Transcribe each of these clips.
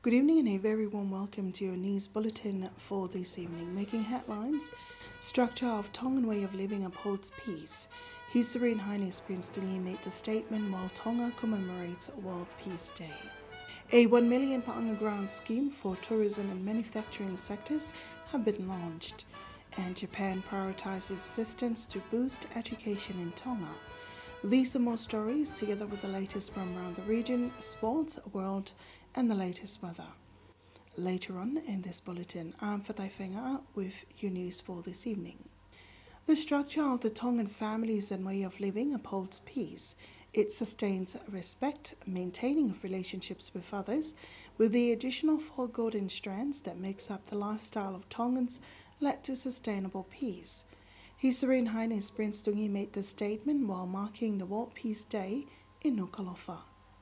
Good evening and a very warm welcome to your news bulletin for this evening. Making headlines, structure of Tongan way of living upholds peace. His Serene Highness Prince Tungi made the statement while Tonga commemorates World Peace Day. A 1 million Paanga grant scheme for tourism and manufacturing sectors have been launched, and Japan prioritizes assistance to boost education in Tonga. These are more stories together with the latest from around the region, sports, world, and the latest weather. Later on in this bulletin, I'm Fatai Whenga with your news for this evening. The structure of the Tongan families and way of living upholds peace. It sustains respect, maintaining of relationships with others, with the additional 4 golden strands that makes up the lifestyle of Tongans led to sustainable peace. His Serene Highness Prince Tungi made the statement while marking the World Peace Day in Nuku'alofa.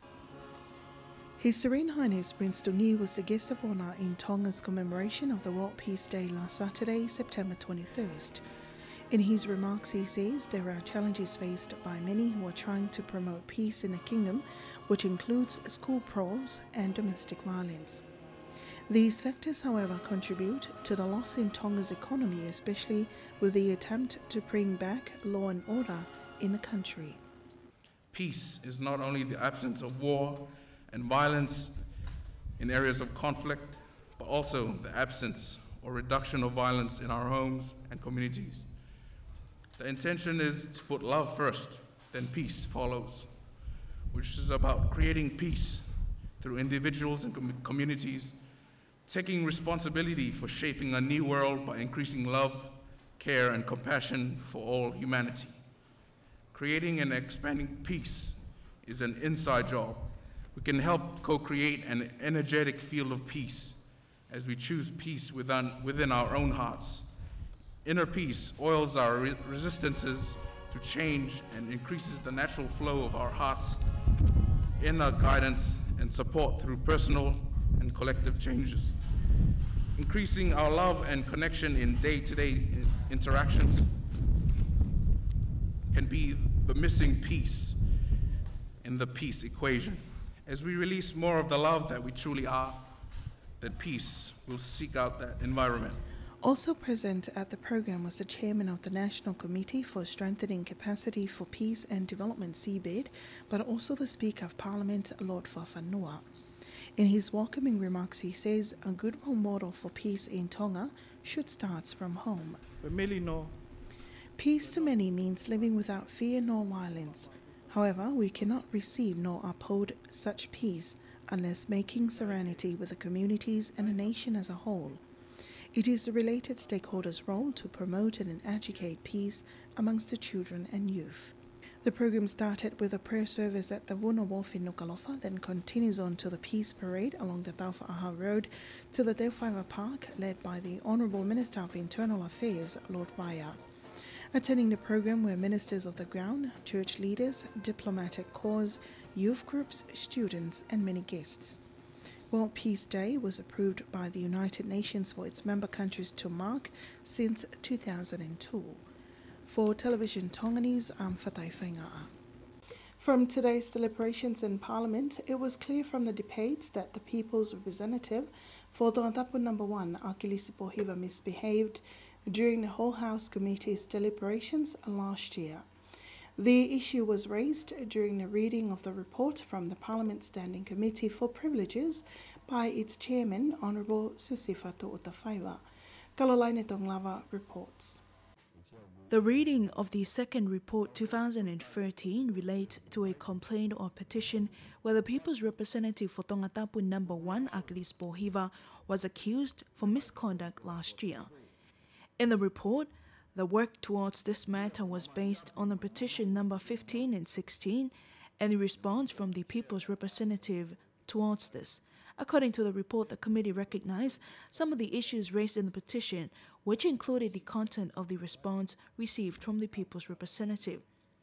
His Serene Highness Prince Tungi was the guest of honor in Tonga's commemoration of the World Peace Day last Saturday, September 21st. In his remarks, he says there are challenges faced by many who are trying to promote peace in the kingdom, which includes school brawls and domestic violence. These factors, however, contribute to the loss in Tonga's economy, especially with the attempt to bring back law and order in the country. Peace is not only the absence of war and violence in areas of conflict, but also the absence or reduction of violence in our homes and communities. The intention is to put love first, then peace follows, which is about creating peace through individuals and communities, taking responsibility for shaping a new world by increasing love, care, and compassion for all humanity. Creating and expanding peace is an inside job. We can help co-create an energetic field of peace as we choose peace within our own hearts. Inner peace oils our resistances to change and increases the natural flow of our hearts, inner guidance and support through personal and collective changes. Increasing our love and connection in day-to-day interactions can be the missing piece in the peace equation. As we release more of the love that we truly are, then peace will seek out that environment. Also present at the program was the chairman of the National Committee for Strengthening Capacity for Peace and Development, CBED, but also the Speaker of Parliament, Lord Fafanua. In his welcoming remarks, he says a good role model for peace in Tonga should start from home. Peace to many means living without fear nor violence. However, we cannot receive nor uphold such peace unless making serenity with the communities and the nation as a whole. It is the related stakeholders' role to promote and educate peace amongst the children and youth. The program started with a prayer service at the Vuna Wharf in Nuku'alofa, then continues on to the Peace Parade along the Taufa'aha Road to the Teuwhaiwa Park, led by the Honourable Minister of Internal Affairs, Lord Vaea. Attending the program were ministers of the ground, church leaders, diplomatic corps, youth groups, students, and many guests. World Peace Day was approved by the United Nations for its member countries to mark since 2002. For Television Tonganese, I'm Fatai Whenga. From today's deliberations in Parliament, it was clear from the debates that the People's Representative for Tongatapu No. 1, Akilisi Pohiva, misbehaved during the Whole House Committee's deliberations last year. The issue was raised during the reading of the report from the Parliament Standing Committee for Privileges by its chairman, Honourable Susifatu Utafaiwa. Kalolaine Tonglava reports. The reading of the second report 2013 relates to a complaint or petition where the People's Representative for Tongatapu No. 1, Akilisi Pohiva, was accused for misconduct last year. In the report, the work towards this matter was based on the petition number 15 and 16 and the response from the People's Representative towards this. According to the report, the committee recognized some of the issues raised in the petition, which included the content of the response received from the People's Representative.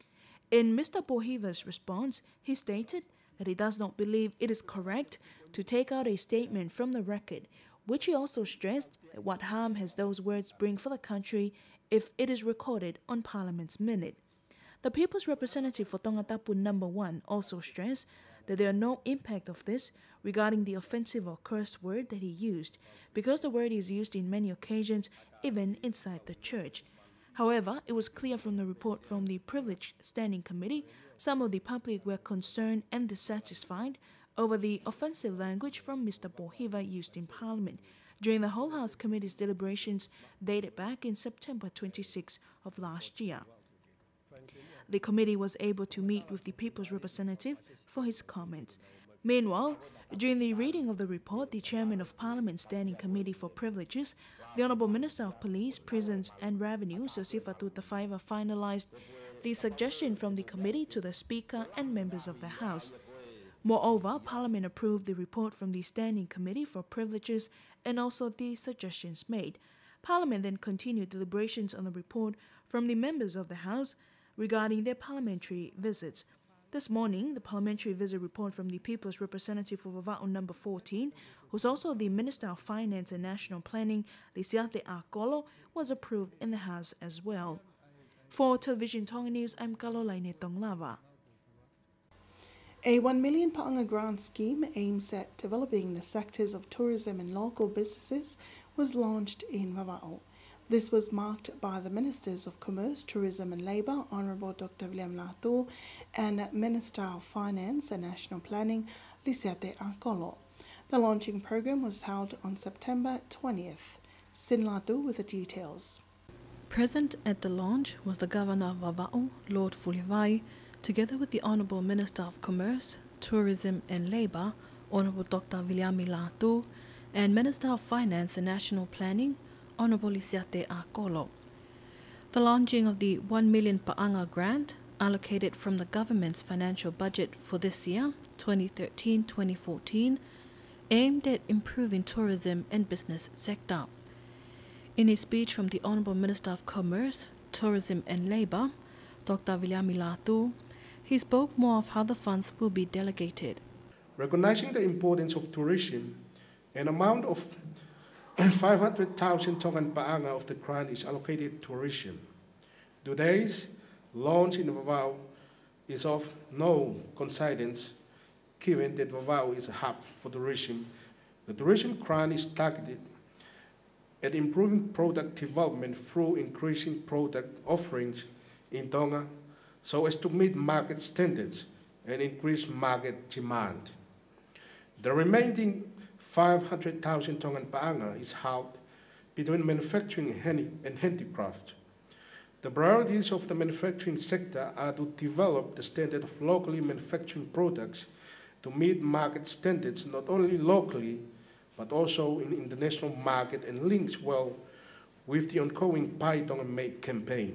In Mr. Pohiva's response, he stated that he does not believe it is correct to take out a statement from the record, which he also stressed that what harm has those words bring for the country if it is recorded on Parliament's minute. The People's Representative for Tongatapu No. 1 also stressed that there are no impact of this regarding the offensive or cursed word that he used, because the word is used in many occasions, even inside the church. However, it was clear from the report from the Privileged Standing Committee, some of the public were concerned and dissatisfied over the offensive language from Mr. Pohiva used in Parliament during the Whole House Committee's deliberations dated back in September 26 of last year. The committee was able to meet with the People's Representative for his comments. Meanwhile, during the reading of the report, the Chairman of Parliament's Standing Committee for Privileges, the Honourable Minister of Police, Prisons and Revenue, Sosifatu Tafaiva, finalised the suggestion from the committee to the Speaker and members of the House. Moreover, Parliament approved the report from the Standing Committee for Privileges and also the suggestions made. Parliament then continued deliberations on the report from the members of the House regarding their parliamentary visits. This morning, the parliamentary visit report from the People's Representative for Vava'u number 14, who's also the Minister of Finance and National Planning, Lisiate Akolo, was approved in the House as well. For Television Tonga News, I'm Kalolaine Tonglava. A 1 million Pa'anga grant scheme aims at developing the sectors of tourism and local businesses was launched in Vava'u. This was marked by the Ministers of Commerce, Tourism and Labour, Honourable Dr. William Latu, and Minister of Finance and National Planning, Lisiate Akolo. The launching program was held on September 20th. Sin Latu with the details. Present at the launch was the Governor of Vava'u, Lord Fulivai, together with the Honourable Minister of Commerce, Tourism and Labour, Honourable Dr. William Latu, and Minister of Finance and National Planning, Honourable Lisiate Akolo. The launching of the 1 million Pa'anga grant allocated from the government's financial budget for this year, 2013-2014, aimed at improving tourism and business sector. In his speech from the Honourable Minister of Commerce, Tourism and Labour, Dr. William Latu, he spoke more of how the funds will be delegated. Recognizing the importance of tourism, an amount of 500,000 Tongan Pa'anga of the grant is allocated to tourism. Today's launch in Vava'u is of no coincidence, given that Vava'u is a hub for tourism. The tourism grant is targeted at improving product development through increasing product offerings in Tonga so as to meet market standards and increase market demand. The remaining 500,000 Tongan Pa'anga is held between manufacturing and handicraft. The priorities of the manufacturing sector are to develop the standard of locally manufactured products to meet market standards not only locally but also in international market and links well with the ongoing Pai Tongan Made campaign.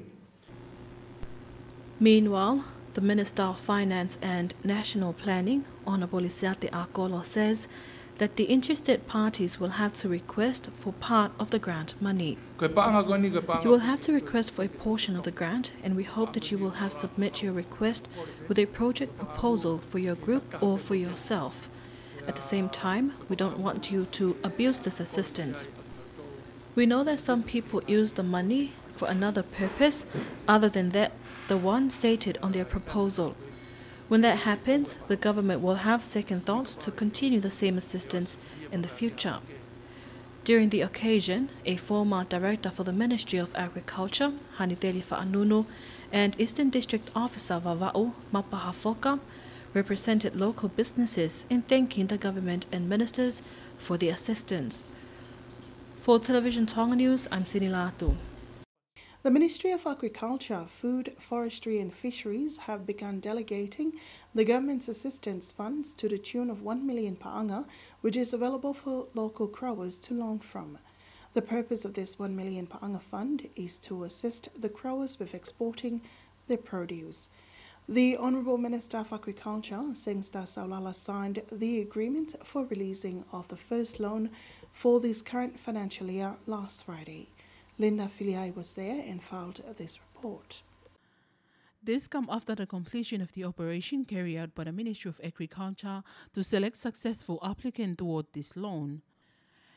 Meanwhile, the Minister of Finance and National Planning, Honourable Lisiate Akolo, says that the interested parties will have to request for part of the grant money. You will have to request for a portion of the grant, and we hope that you will have submit your request with a project proposal for your group or for yourself. At the same time, we don't want you to abuse this assistance. We know that some people use the money for another purpose other than that the one stated on their proposal. When that happens, the government will have second thoughts to continue the same assistance in the future. During the occasion, a former director for the Ministry of Agriculture, Haniteli Fa'anunu, and Eastern District Officer Vava'u, Mapaha Foka, represented local businesses in thanking the government and ministers for the assistance. For Television Tonga News, I'm Sini Latu. The Ministry of Agriculture, Food, Forestry and Fisheries have begun delegating the government's assistance funds to the tune of 1 million Pa'anga, which is available for local growers to loan from. The purpose of this 1 million Pa'anga fund is to assist the growers with exporting their produce. The Honourable Minister of Agriculture, Sengsta Saulala, signed the agreement for releasing of the first loan for this current financial year last Friday. Linda Filiai was there and filed this report. This comes after the completion of the operation carried out by the Ministry of Agriculture to select successful applicants toward this loan.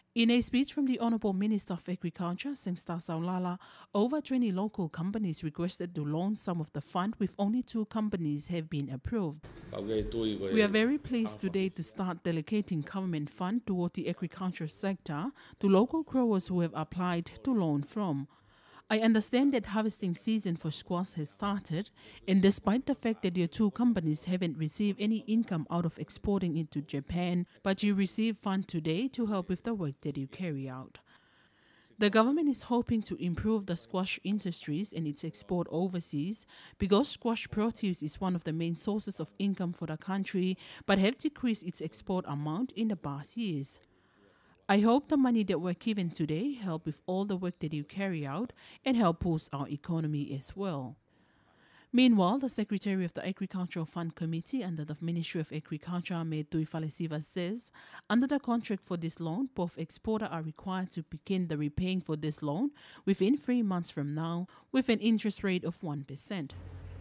In a speech from the Honourable Minister of Agriculture, Sengsta Saulala, over 20 local companies requested to launch some of the fund, with only 2 companies have been approved. We are very pleased today to start delegating government fund toward the agriculture sector to local growers who have applied to loan from. I understand that harvesting season for squash has started, and despite the fact that your 2 companies haven't received any income out of exporting it to Japan, but you receive fund today to help with the work that you carry out. The government is hoping to improve the squash industries and its export overseas, because squash produce is one of the main sources of income for the country, but have decreased its export amount in the past years. I hope the money that we're given today help with all the work that you carry out and help boost our economy as well. Meanwhile, the Secretary of the Agricultural Fund Committee under the Ministry of Agriculture, Metui Falesiva, says under the contract for this loan, both exporters are required to begin the repaying for this loan within 3 months from now with an interest rate of 1%.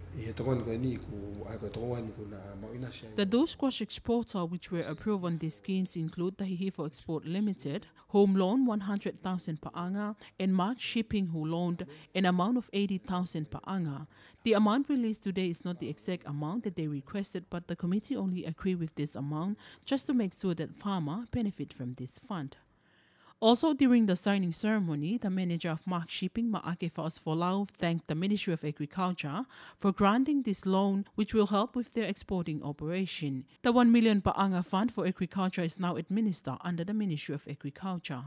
The two squash exporters which were approved on these schemes include the Hihifo Export Limited, whom loaned 100,000 per anga, and Mark Shipping, who loaned an amount of 80,000 per anga. The amount released today is not the exact amount that they requested, but the committee only agreed with this amount just to make sure that farmers benefit from this fund. Also, during the signing ceremony, the manager of Mark Shipping, Maake Faosfolau, thanked the Ministry of Agriculture for granting this loan, which will help with their exporting operation. The 1 million per anga fund for agriculture is now administered under the Ministry of Agriculture.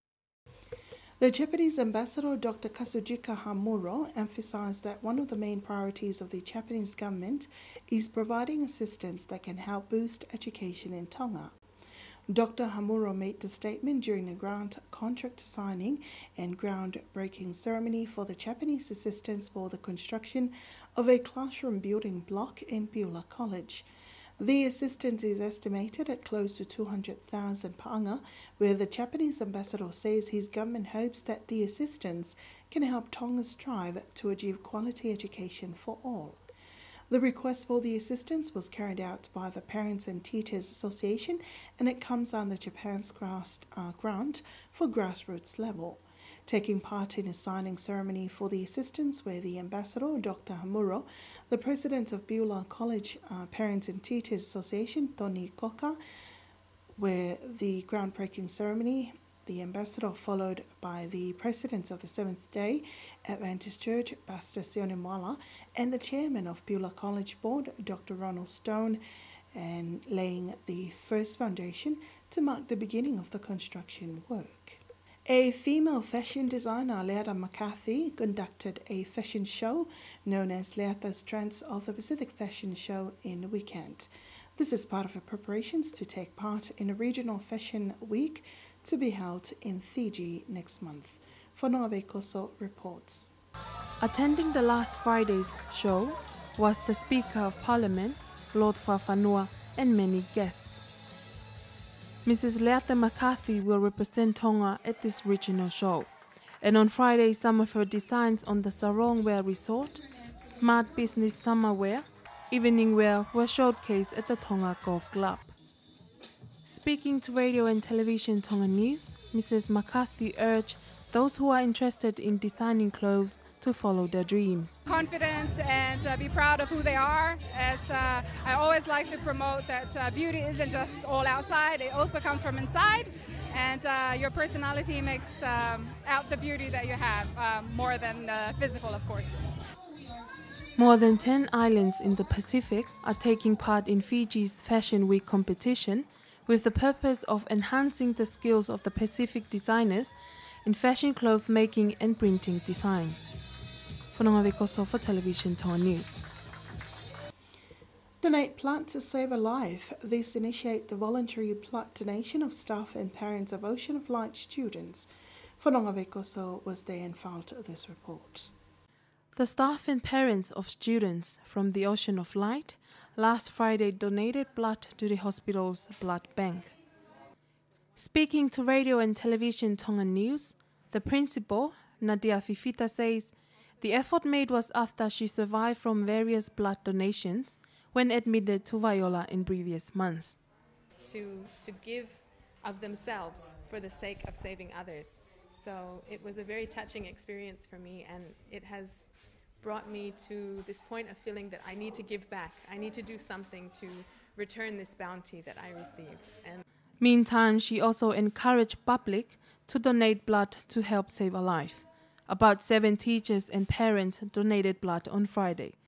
The Japanese ambassador, Dr. Kazujika Hamuro, emphasized that one of the main priorities of the Japanese government is providing assistance that can help boost education in Tonga. Dr. Hamuro made the statement during a grant contract signing and groundbreaking ceremony for the Japanese assistance for the construction of a classroom building block in Beulah College. The assistance is estimated at close to 200,000 per anga, where the Japanese ambassador says his government hopes that the assistance can help Tonga strive to achieve quality education for all. The request for the assistance was carried out by the Parents and Teachers Association, and it comes under Japan's grant for grassroots level. Taking part in a signing ceremony for the assistance were the ambassador, Dr. Hamuro, the president of Beulah College Parents and Teachers Association, Tony Koka, where the groundbreaking ceremony, the ambassador followed by the president of the Seventh-day Adventist Church, Pastor Sione Mwala, and the chairman of Beulah College Board, Dr. Ronald Stone, and laying the first foundation to mark the beginning of the construction work. A female fashion designer, Leata McCarthy, conducted a fashion show known as Leata's Trends of the Pacific Fashion Show in the weekend. This is part of her preparations to take part in a regional fashion week to be held in Fiji next month. Fonoawe Koso reports. Attending the last Friday's show was the Speaker of Parliament, Lord Fafanua, and many guests. Mrs. Leata McCarthy will represent Tonga at this regional show. And on Friday, some of her designs on the sarong wear resort, smart business summer wear, evening wear were showcased at the Tonga Golf Club. Speaking to Radio and Television Tonga News, Mrs. McCarthy urged those who are interested in designing clothes to follow their dreams. Confident and be proud of who they are, as I always like to promote that beauty isn't just all outside, it also comes from inside, and your personality makes out the beauty that you have, more than physical, of course. More than 10 islands in the Pacific are taking part in Fiji's Fashion Week competition with the purpose of enhancing the skills of the Pacific designers in fashion cloth making and printing design. Whanonga Koso for Television Tonga News. Donate blood to save a life. This initiate the voluntary blood donation of staff and parents of Ocean of Light students. Whanonga Koso was there and filed this report. The staff and parents of students from the Ocean of Light last Friday donated blood to the hospital's blood bank. Speaking to Radio and Television Tonga News, the principal, Nadia Fifita, says the effort made was after she survived from various blood donations when admitted to Viola in previous months. To give of themselves for the sake of saving others. So it was a very touching experience for me, and it has brought me to this point of feeling that I need to give back. I need to do something to return this bounty that I received. And meantime, she also encouraged public to donate blood to help save a life. About 7 teachers and parents donated blood on Friday.